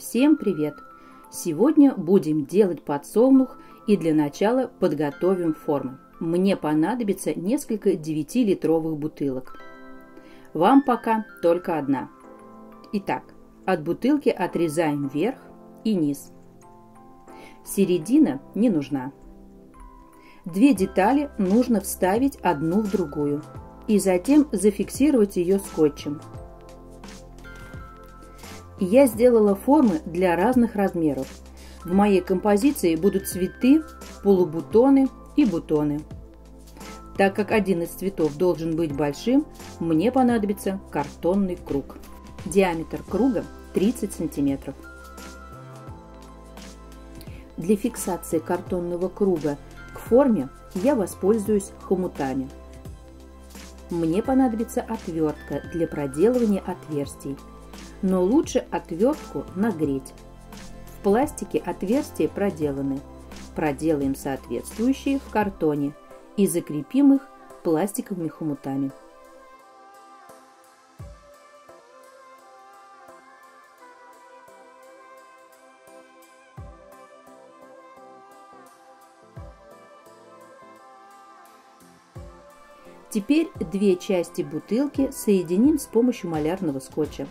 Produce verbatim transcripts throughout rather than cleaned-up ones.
Всем привет! Сегодня будем делать подсолнух и для начала подготовим формы. Мне понадобится несколько девятилитровых бутылок. Вам пока только одна. Итак, от бутылки отрезаем верх и низ. Середина не нужна. Две детали нужно вставить одну в другую и затем зафиксировать ее скотчем. Я сделала формы для разных размеров. В моей композиции будут цветы, полубутоны и бутоны. Так как один из цветов должен быть большим, мне понадобится картонный круг. Диаметр круга тридцать сантиметров. Для фиксации картонного круга к форме я воспользуюсь хомутами. Мне понадобится отвертка для проделывания отверстий, но лучше отвертку нагреть. В пластике отверстия проделаны. Проделаем соответствующие в картоне и закрепим их пластиковыми хомутами. Теперь две части бутылки соединим с помощью малярного скотча.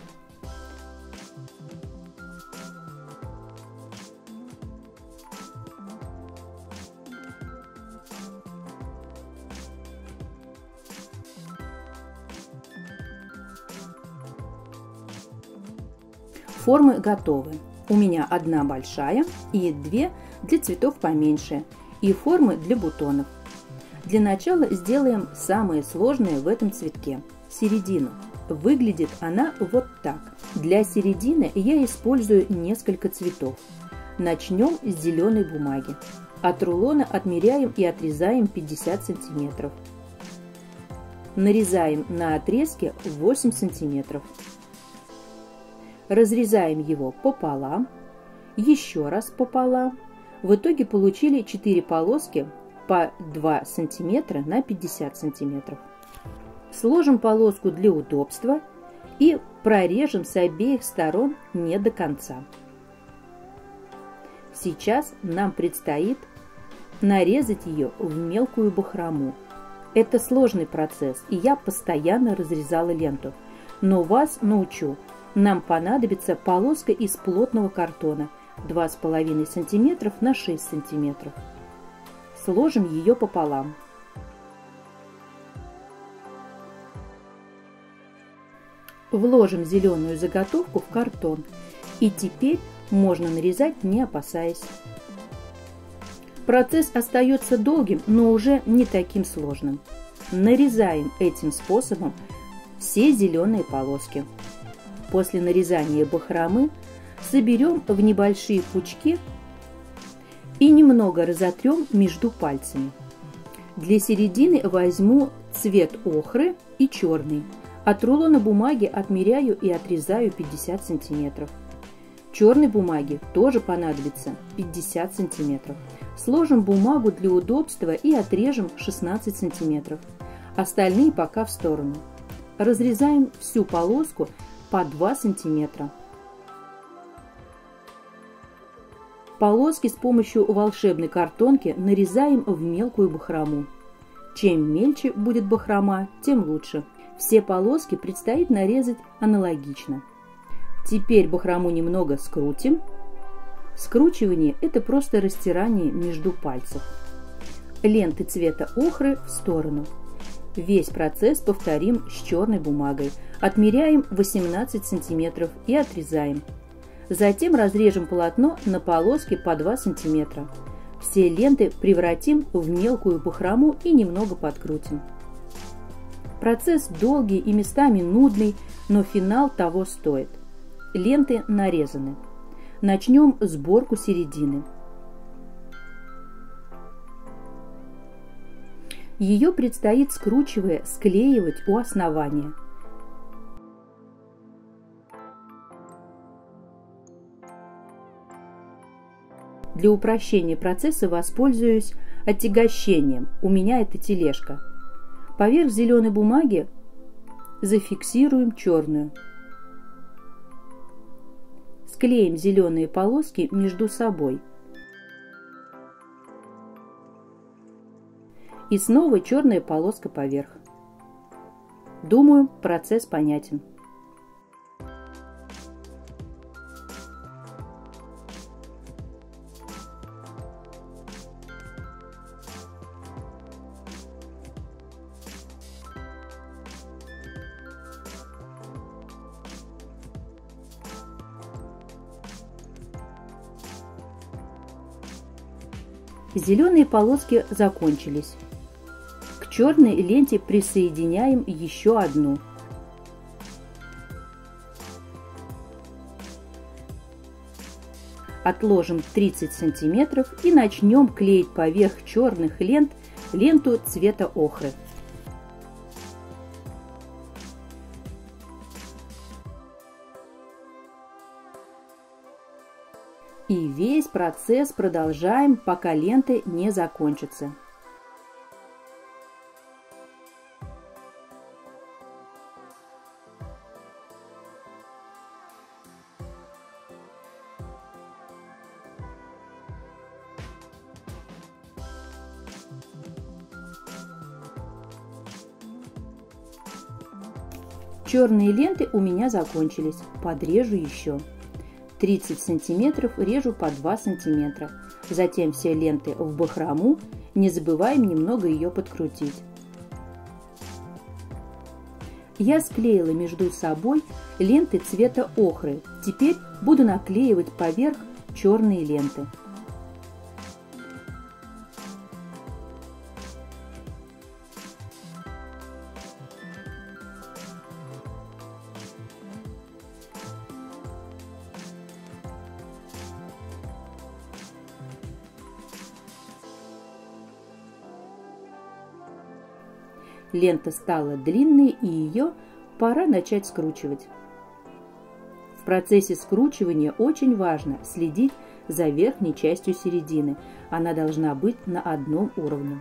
Формы готовы. У меня одна большая и две для цветов поменьше, и формы для бутонов. Для начала сделаем самое сложное в этом цветке – середину. Выглядит она вот так. Для середины я использую несколько цветов. Начнем с зеленой бумаги. От рулона отмеряем и отрезаем пятьдесят сантиметров. Нарезаем на отрезке восемь сантиметров. Разрезаем его пополам, еще раз пополам. В итоге получили четыре полоски по два сантиметра на пятьдесят сантиметров. Сложим полоску для удобства и прорежем с обеих сторон не до конца. Сейчас нам предстоит нарезать ее в мелкую бахрому. Это сложный процесс, и я постоянно разрезала ленту, но вас научу. Нам понадобится полоска из плотного картона два с половиной сантиметра на шесть сантиметров. Сложим ее пополам. Вложим зеленую заготовку в картон, и теперь можно нарезать, не опасаясь. Процесс остается долгим, но уже не таким сложным. Нарезаем этим способом все зеленые полоски. После нарезания бахромы соберем в небольшие пучки и немного разотрем между пальцами. Для середины возьму цвет охры и черный. От рулона бумаги отмеряю и отрезаю пятьдесят сантиметров. Черной бумаги тоже понадобится пятьдесят сантиметров. Сложим бумагу для удобства и отрежем шестнадцать сантиметров. Остальные пока в сторону. Разрезаем всю полоску по два сантиметра. Полоски с помощью волшебной картонки нарезаем в мелкую бахрому. Чем мельче будет бахрома, тем лучше. Все полоски предстоит нарезать аналогично. Теперь бахрому немного скрутим. Скручивание – это просто растирание между пальцев. Ленты цвета охры в сторону. Весь процесс повторим с черной бумагой. Отмеряем восемнадцать сантиметров и отрезаем. Затем разрежем полотно на полоски по два сантиметра. Все ленты превратим в мелкую бахрому и немного подкрутим. Процесс долгий и местами нудный, но финал того стоит. Ленты нарезаны. Начнем сборку середины. Ее предстоит, скручивая, склеивать у основания. Для упрощения процесса воспользуюсь отягощением. У меня это тележка. Поверх зеленой бумаги зафиксируем черную. Склеим зеленые полоски между собой. И снова черная полоска поверх. Думаю, процесс понятен. Зеленые полоски закончились. К черной ленте присоединяем еще одну. Отложим тридцать сантиметров и начнем клеить поверх черных лент ленту цвета охры. И весь процесс продолжаем, пока ленты не закончатся. Черные ленты у меня закончились. Подрежу еще. тридцать сантиметров режу по два сантиметра. Затем все ленты в бахрому. Не забываем немного ее подкрутить. Я склеила между собой ленты цвета охры. Теперь буду наклеивать поверх черные ленты. Лента стала длинной, и ее пора начать скручивать. В процессе скручивания очень важно следить за верхней частью середины. Она должна быть на одном уровне.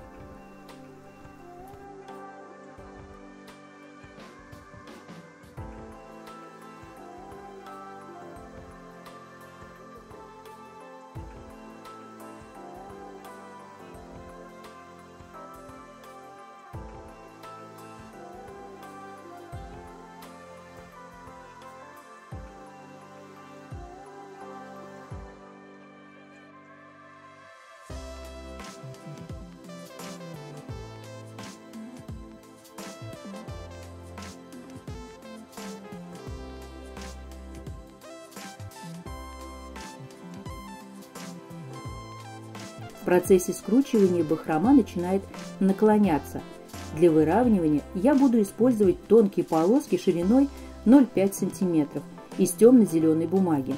В процессе скручивания бахрома начинает наклоняться. Для выравнивания я буду использовать тонкие полоски шириной ноль целых пять десятых сантиметра из темно-зеленой бумаги.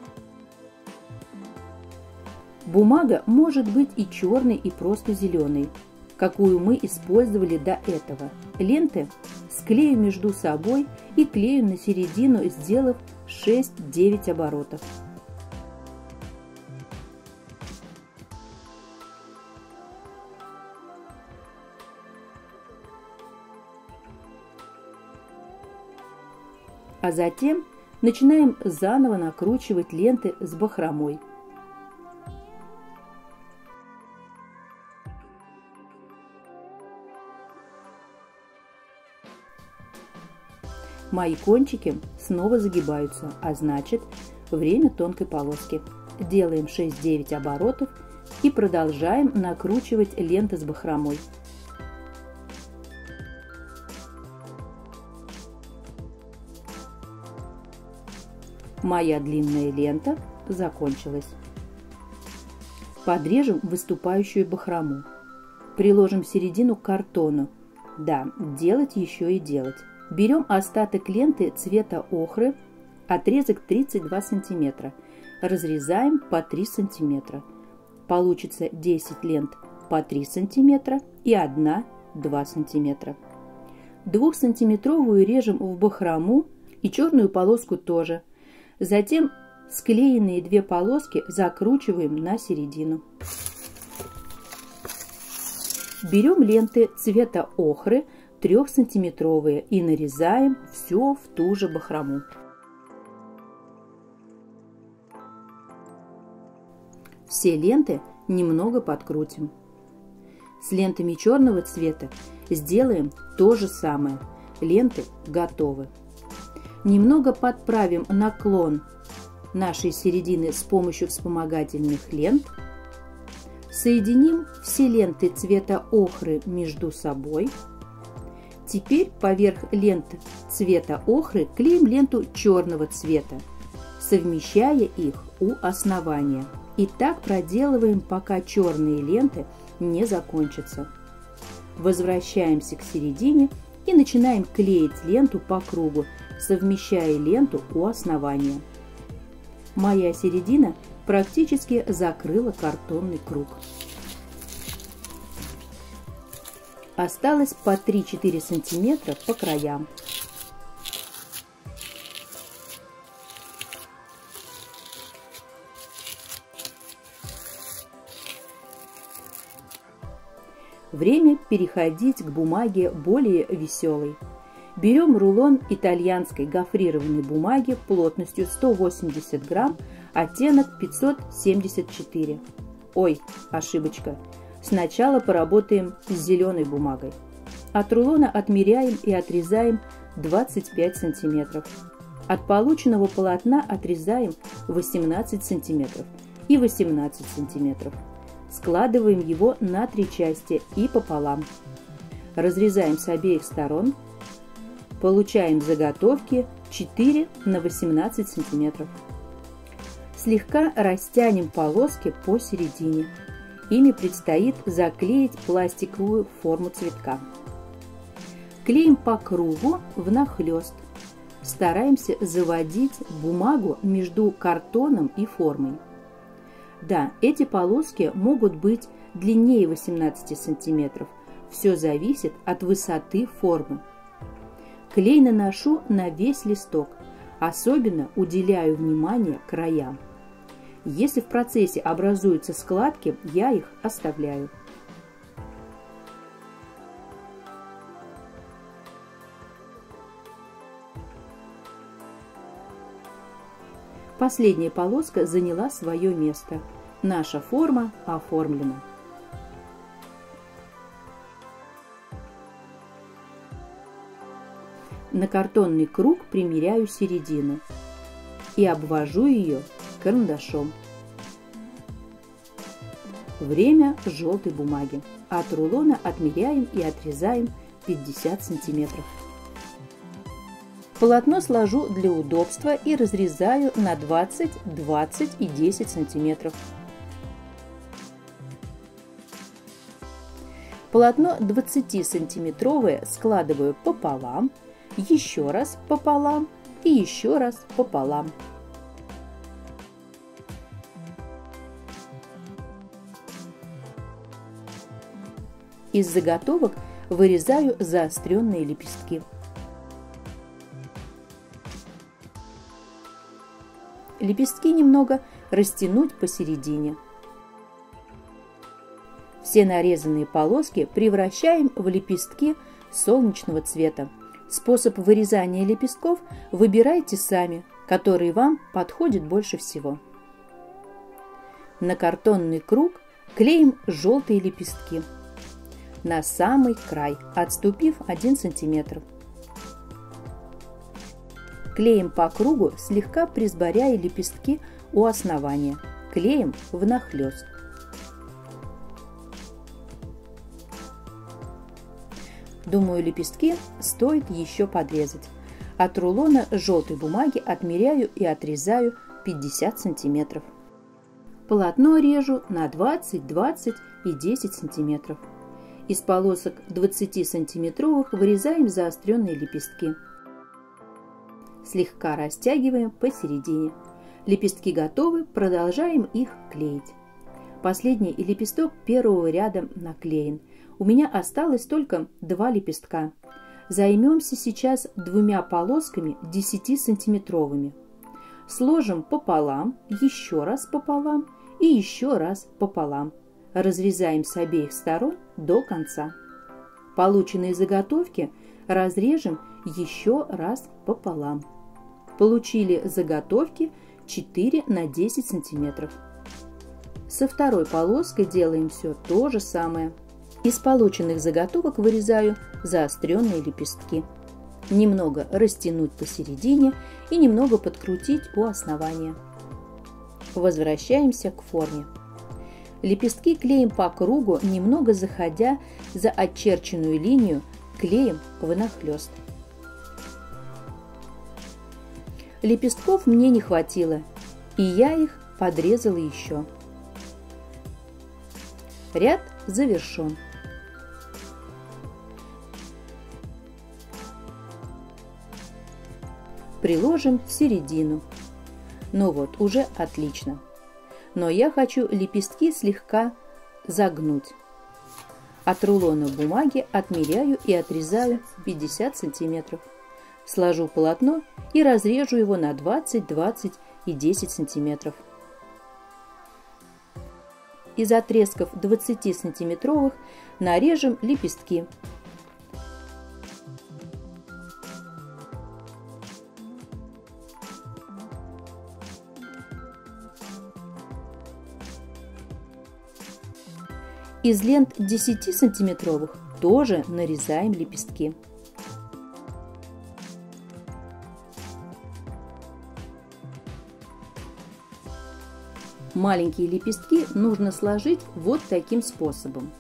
Бумага может быть и черной, и просто зеленой, какую мы использовали до этого. Ленты склею между собой и клею на середину, сделав шесть-девять оборотов. А затем начинаем заново накручивать ленты с бахромой. Мои кончики снова загибаются, а значит, время тонкой полоски. Делаем шесть-девять оборотов и продолжаем накручивать ленты с бахромой. Моя длинная лента закончилась. Подрежем выступающую бахрому. Приложим середину к картону. Да, делать еще и делать. Берем остаток ленты цвета охры, отрезок тридцать два сантиметра. Разрезаем по три сантиметра. Получится десять лент по три сантиметра и одна два сантиметра. двухсантиметровую режем в бахрому и черную полоску тоже. Затем склеенные две полоски закручиваем на середину. Берем ленты цвета охры трехсантиметровые и нарезаем все в ту же бахрому. Все ленты немного подкрутим. С лентами черного цвета сделаем то же самое. Ленты готовы. Немного подправим наклон нашей середины с помощью вспомогательных лент. Соединим все ленты цвета охры между собой. Теперь поверх лент цвета охры клеим ленту черного цвета, совмещая их у основания. И так проделываем, пока черные ленты не закончатся. Возвращаемся к середине и начинаем клеить ленту по кругу, совмещая ленту у основания. Моя середина практически закрыла картонный круг. Осталось по три-четыре сантиметра по краям. Время переходить к бумаге более веселой. Берем рулон итальянской гофрированной бумаги плотностью сто восемьдесят грамм, оттенок пятьсот семьдесят четыре. Ой, ошибочка. Сначала поработаем с зеленой бумагой. От рулона отмеряем и отрезаем двадцать пять сантиметров. От полученного полотна отрезаем восемнадцать сантиметров и восемнадцать сантиметров. Складываем его на три части и пополам. Разрезаем с обеих сторон. Получаем заготовки четыре на восемнадцать сантиметров. Слегка растянем полоски по середине. Ими предстоит заклеить пластиковую форму цветка. Клеим по кругу внахлёст. Стараемся заводить бумагу между картоном и формой. Да, эти полоски могут быть длиннее восемнадцати сантиметров. Все зависит от высоты формы. Клей наношу на весь листок. Особенно уделяю внимание краям. Если в процессе образуются складки, я их оставляю. Последняя полоска заняла свое место. Наша форма оформлена. На картонный круг примеряю середину и обвожу ее карандашом. Время желтой бумаги. От рулона отмеряем и отрезаем пятьдесят сантиметров. Полотно сложу для удобства и разрезаю на двадцать, двадцать и десять сантиметров. Полотно двадцатисантиметровое складываю пополам, еще раз пополам и еще раз пополам. Из заготовок вырезаю заостренные лепестки. Лепестки немного растянуть посередине. Все нарезанные полоски превращаем в лепестки солнечного цвета. Способ вырезания лепестков выбирайте сами, который вам подходит больше всего. На картонный круг клеим желтые лепестки. На самый край, отступив один сантиметр. Клеим по кругу, слегка присборяя лепестки у основания. Клеим внахлёст. Думаю, лепестки стоит еще подрезать. От рулона желтой бумаги отмеряю и отрезаю пятьдесят сантиметров. Полотно режу на двадцать, двадцать и десять сантиметров. Из полосок двадцатисантиметровых вырезаем заостренные лепестки. Слегка растягиваем посередине. Лепестки готовы, продолжаем их клеить. Последний лепесток первого ряда наклеен. У меня осталось только два лепестка. Займемся сейчас двумя полосками десятисантиметровыми. Сложим пополам, еще раз пополам и еще раз пополам. Разрезаем с обеих сторон до конца. Полученные заготовки разрежем еще раз пополам. Получили заготовки четыре на десять сантиметров. Со второй полоской делаем все то же самое. Из полученных заготовок вырезаю заостренные лепестки. Немного растянуть посередине и немного подкрутить у основания. Возвращаемся к форме. Лепестки клеим по кругу, немного заходя за очерченную линию, клеим внахлёст. Лепестков мне не хватило, и я их подрезала еще. Ряд завершен. Приложим середину. Ну вот, уже отлично. Но я хочу лепестки слегка загнуть. От рулона бумаги отмеряю и отрезаю пятьдесят сантиметров. Сложу полотно и разрежу его на двадцать, двадцать и десять сантиметров. Из отрезков двадцатисантиметровых нарежем лепестки. Из лент десятисантиметровых тоже нарезаем лепестки. Маленькие лепестки нужно сложить вот таким способом.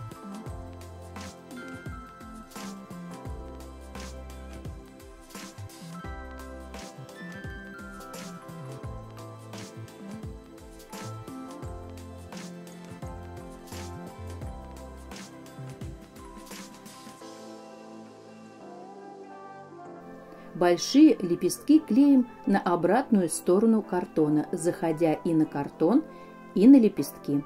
Большие лепестки клеим на обратную сторону картона, заходя и на картон, и на лепестки.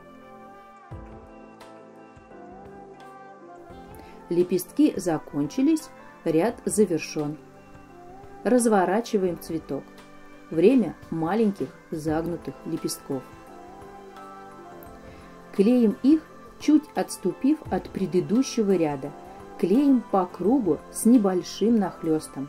Лепестки закончились, ряд завершен. Разворачиваем цветок. Время маленьких загнутых лепестков. Клеим их, чуть отступив от предыдущего ряда. Клеим по кругу с небольшим нахлестом.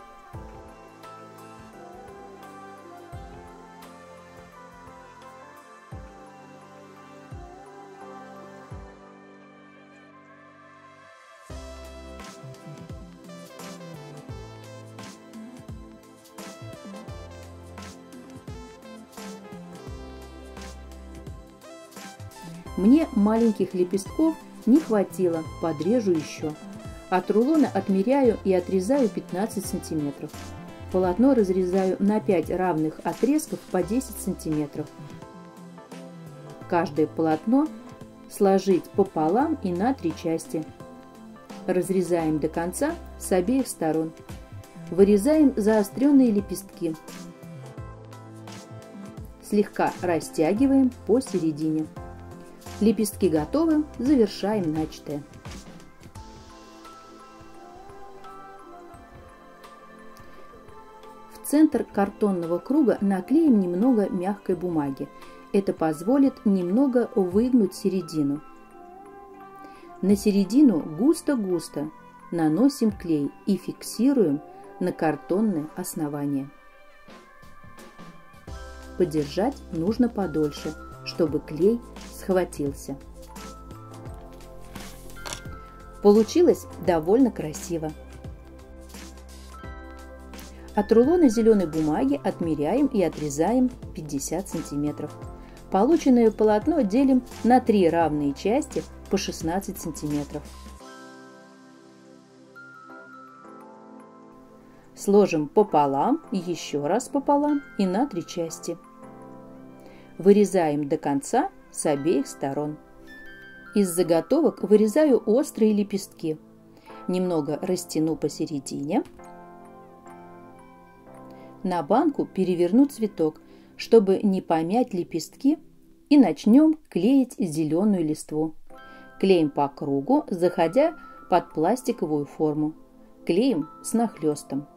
Мне маленьких лепестков не хватило, подрежу еще. От рулона отмеряю и отрезаю пятнадцать сантиметров. Полотно разрезаю на пять равных отрезков по десять сантиметров. Каждое полотно сложить пополам и на три части. Разрезаем до конца с обеих сторон. Вырезаем заостренные лепестки. Слегка растягиваем посередине. Лепестки готовы, завершаем начатое. В центр картонного круга наклеим немного мягкой бумаги. Это позволит немного выгнуть середину. На середину густо-густо наносим клей и фиксируем на картонное основание. Подержать нужно подольше, чтобы клей схватился. Получилось довольно красиво. От рулона зеленой бумаги отмеряем и отрезаем пятьдесят сантиметров. Полученное полотно делим на три равные части по шестнадцать сантиметров. Сложим пополам, еще раз пополам и на три части. Вырезаем до конца с обеих сторон. Из заготовок вырезаю острые лепестки. Немного растяну посередине. На банку переверну цветок, чтобы не помять лепестки, и начнем клеить зеленую листву. Клеим по кругу, заходя под пластиковую форму. Клеим с нахлестом.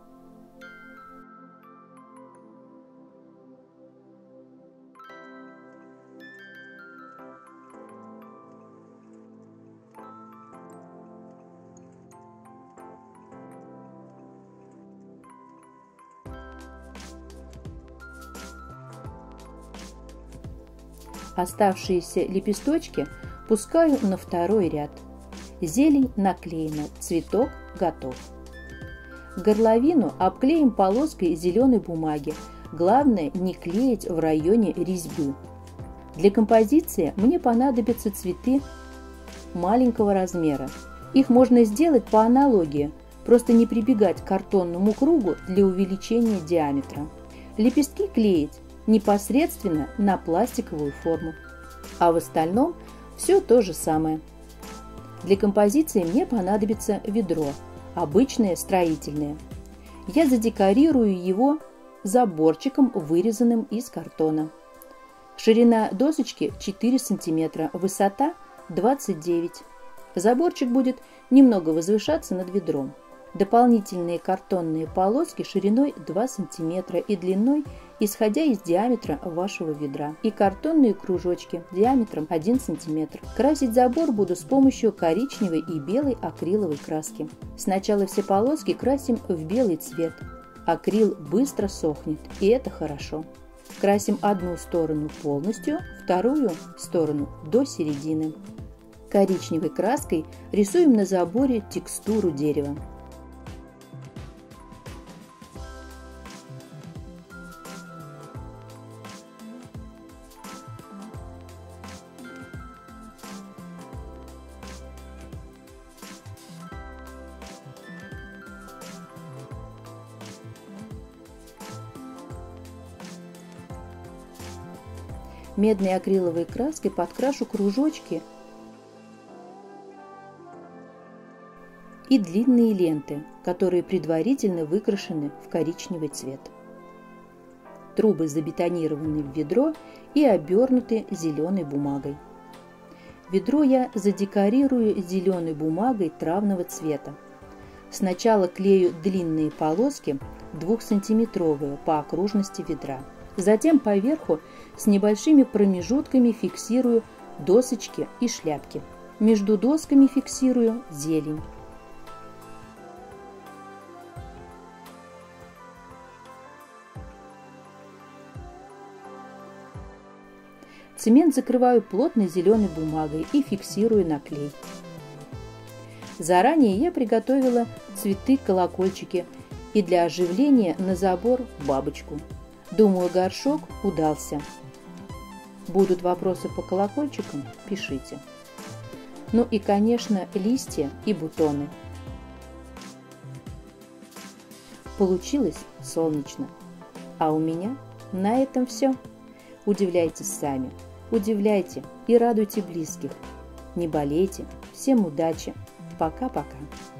Оставшиеся лепесточки пускаю на второй ряд. Зелень наклеена, цветок готов. Горловину обклеим полоской зеленой бумаги. Главное не клеить в районе резьбы. Для композиции мне понадобятся цветы маленького размера. Их можно сделать по аналогии, просто не прибегать к картонному кругу для увеличения диаметра. Лепестки клеить непосредственно на пластиковую форму. А в остальном все то же самое. Для композиции мне понадобится ведро, обычное строительное. Я задекорирую его заборчиком, вырезанным из картона. Ширина досочки четыре сантиметра, высота двадцать девять. Заборчик будет немного возвышаться над ведром. Дополнительные картонные полоски шириной два сантиметра и длиной, исходя из диаметра вашего ведра, и картонные кружочки диаметром один сантиметр. Красить забор буду с помощью коричневой и белой акриловой краски. Сначала все полоски красим в белый цвет. Акрил быстро сохнет, и это хорошо. Красим одну сторону полностью, вторую сторону до середины. Коричневой краской рисуем на заборе текстуру дерева. Медной акриловой краской подкрашу кружочки и длинные ленты, которые предварительно выкрашены в коричневый цвет. Трубы забетонированы в ведро и обернуты зеленой бумагой. Ведро я задекорирую зеленой бумагой травного цвета. Сначала клею длинные полоски двухсантиметровые по окружности ведра. Затем поверху с небольшими промежутками фиксирую досочки и шляпки. Между досками фиксирую зелень. Цемент закрываю плотной зеленой бумагой и фиксирую на клей. Заранее я приготовила цветы-колокольчики и для оживления на забор бабочку. Думаю, горшок удался. Будут вопросы по колокольчикам? Пишите. Ну и, конечно, листья и бутоны. Получилось солнечно. А у меня на этом все. Удивляйтесь сами, удивляйте и радуйте близких. Не болейте. Всем удачи. Пока-пока.